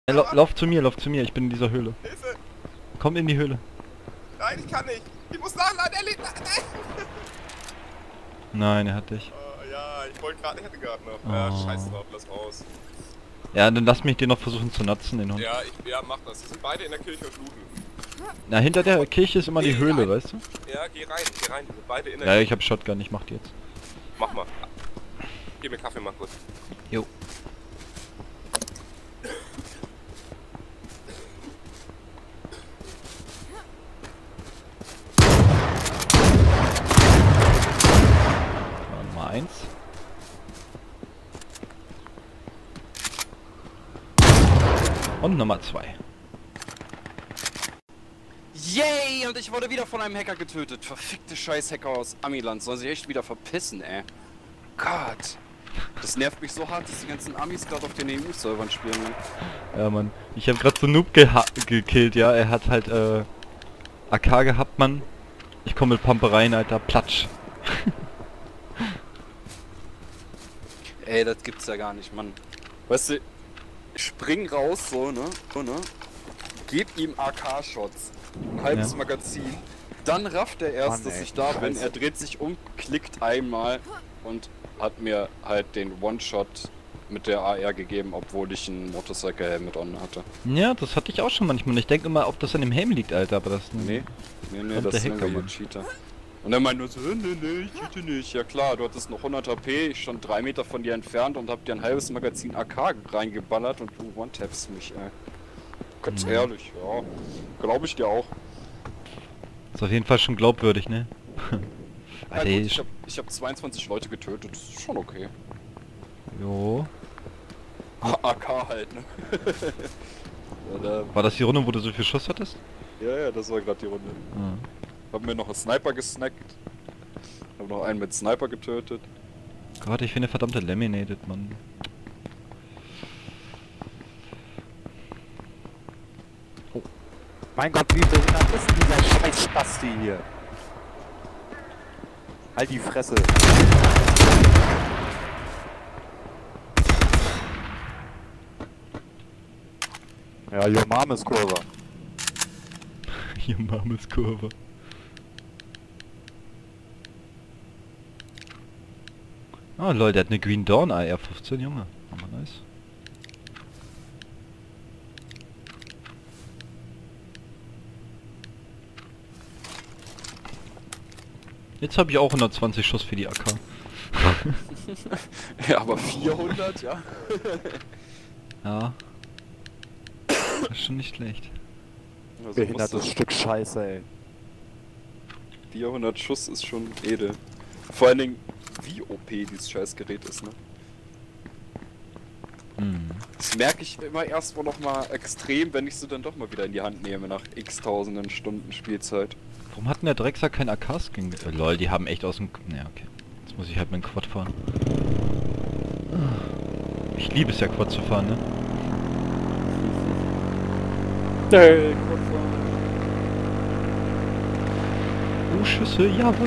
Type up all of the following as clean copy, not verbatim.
Lauf zu mir, ich bin in dieser Höhle. Hilfe! Komm in die Höhle. Nein, ich kann nicht. Ich muss nachladen, Ellie. Nein. Nein, er hat dich. Ja, ich wollte gerade, ich hätte gerade noch. Oh. Ja, scheiß drauf, lass raus. Ja, dann lass mich den noch versuchen zu natzen, den Hund. Ja, mach das. Wir sind beide in der Kirche und looten. Na, hinter der Kirche ist immer die Höhle, rein. weißt du? Ja, geh rein, wir sind beide in der Ja, Kirche. ich hab Shotgun, ich mach die jetzt. Mach mal. Gib mir Kaffee mal kurz. Jo. Nummer 1. Und Nummer 2. Yay! Und ich wurde wieder von einem Hacker getötet. Verfickte Scheiß-Hacker aus Amiland. Sollen sich echt wieder verpissen, ey. Gott. Das nervt mich so hart, dass die ganzen Amis gerade auf den EU-Servern spielen, ne? Ja, Mann. Ich hab grad so einen Noob gekillt, ja. Er hat halt, AK gehabt, Mann. Ich komme mit Pumpe rein, Alter. Platsch. Ey, das gibt's ja gar nicht, Mann. Weißt du, spring raus, so, ne? Geb ihm AK-Shots. Ein halbes Magazin. Dann rafft er erst, dass ich da bin. Er dreht sich um, klickt einmal und hat mir halt den One-Shot mit der AR gegeben, obwohl ich einen Motorcycle-Helm mit on hatte. Ja, das hatte ich auch schon manchmal. Ich denke immer, ob das an dem Helm liegt, Alter, aber das... Nee, das ist irgendwie ein Cheater. Und er meint nur so, nee, ich cheate nicht. Ja klar, du hattest noch 100 HP, ich stand 3 Meter von dir entfernt und hab dir ein halbes Magazin AK reingeballert und du one-tappst mich, ey. Ganz ehrlich, ja. Glaube ich dir auch. Ist auf jeden Fall schon glaubwürdig, ne? Ja, gut, ich hab 22 Leute getötet, das ist schon okay. Jo. AK halt, ne? Ja, War das die Runde, wo du so viel Schuss hattest? ja, das war gerade die Runde. Ah. Hab mir noch einen Sniper gesnackt. Hab noch einen mit Sniper getötet. Gott, ich finde verdammte Laminated, Mann. Oh. Mein Gott, wie behindert ist dieser scheiß Spasti hier? Halt die Fresse. Ja, your mom is Kurve. Hier Marmelskurve. Ah, Leute, der hat eine Green Dawn AR-15, Junge. Aber nice. Jetzt habe ich auch 120 Schuss für die AK. Ja, aber 400, ja. Ja. Das ist schon nicht schlecht. Also Behindertes Stück Scheiße, ey. 400 Schuss ist schon edel. Vor allen Dingen, wie OP dieses Scheißgerät ist, ne? Das merke ich immer erst mal noch mal extrem, wenn ich sie dann doch mal wieder in die Hand nehme nach x tausenden Stunden Spielzeit. Warum hat denn der Drecksack kein AK-Skin? Lol, die haben echt aus dem... Ja, okay. Jetzt muss ich halt mit dem Quad fahren. Ich liebe es ja, Quad zu fahren, ne? Nee, Oh, Schüsse, jawohl!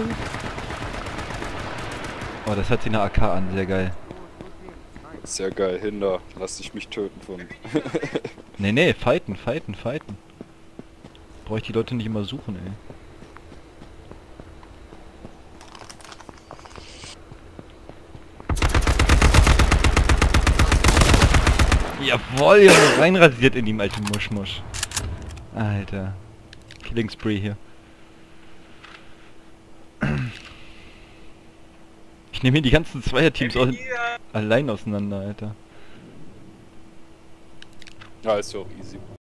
Oh, das hat sich eine AK an, sehr geil. sehr geil, Hinder. Lass dich mich töten von. Nee, fighten. Brauche ich die Leute nicht immer suchen, ey. Jawohl, Junge, reinrasiert in ihm, alte Muschmusch. Alter. Killing Spree hier. Ich nehme hier die ganzen Zweierteams allein auseinander, Alter. Ja, ist ja auch easy.